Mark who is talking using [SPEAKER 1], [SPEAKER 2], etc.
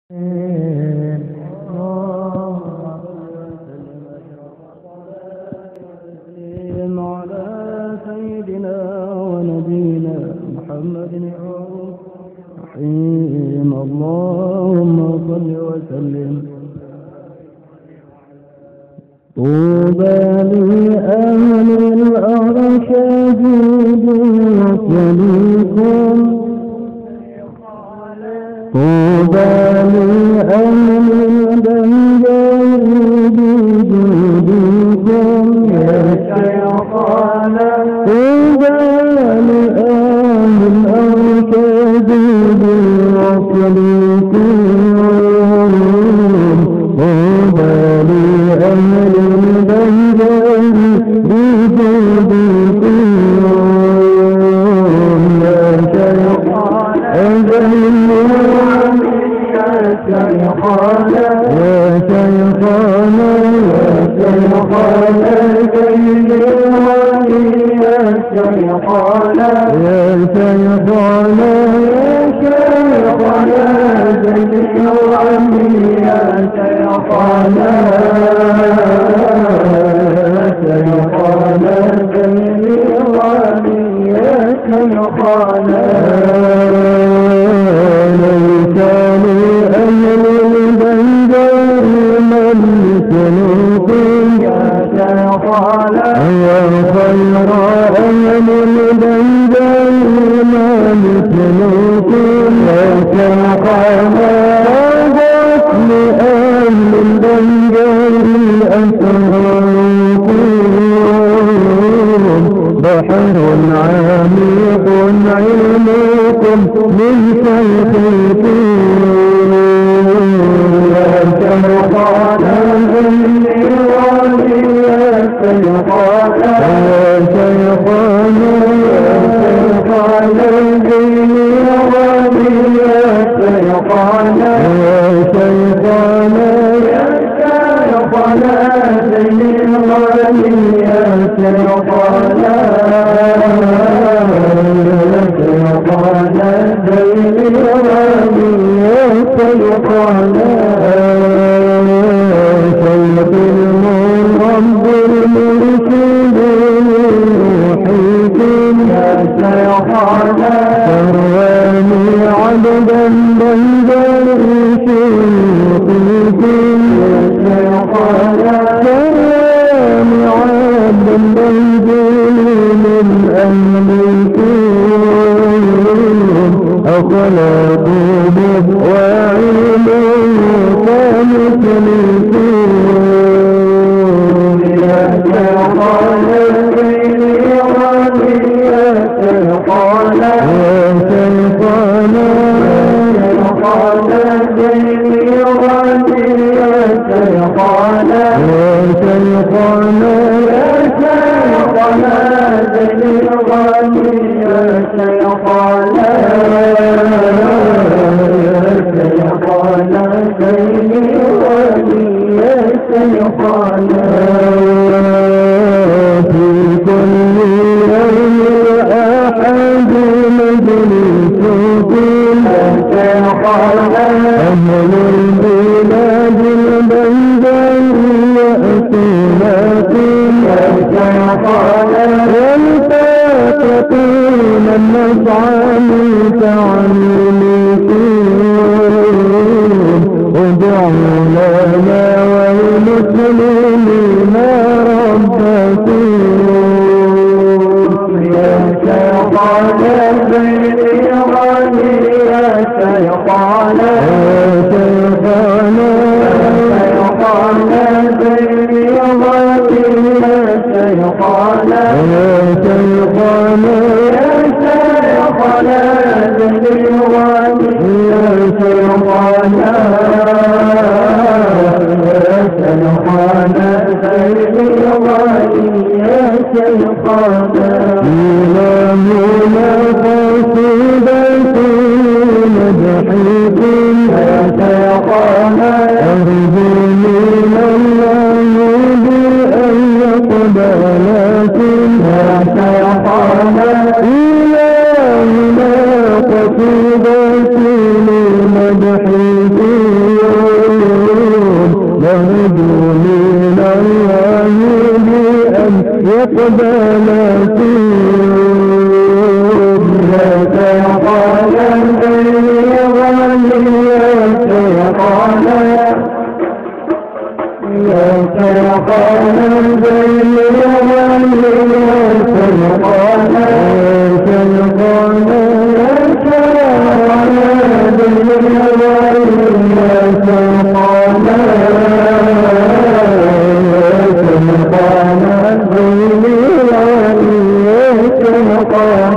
[SPEAKER 1] على سيدنا ونبينا محمد الرحيم. اللهم صل وسلم. طوبى لأهل الأرشاد وسليكم. طوبى لأهل البنجار بجودكم يا شيخان. طوبى لأهل الأرشاد وسليكم. طوبى لأهل البنجار بجودكم يا شيخان. يا شيخانا يا شيخانا يا شيخانا يا شيخانا يا شيخانا يا شيخانا يا شيخانا يا شيخانا يا خير أهل البنجار ما مثلكم يا شيخانا. غسل أهل البنجار أسراركم بحر عميق علمكم من شيخكم يا شيخانا. إلهنا قصيدة لمدحكم نرجو من الله بأن يقبل توب لا تقال بيني وبينك قال لا تقال بيني وبينك قال قال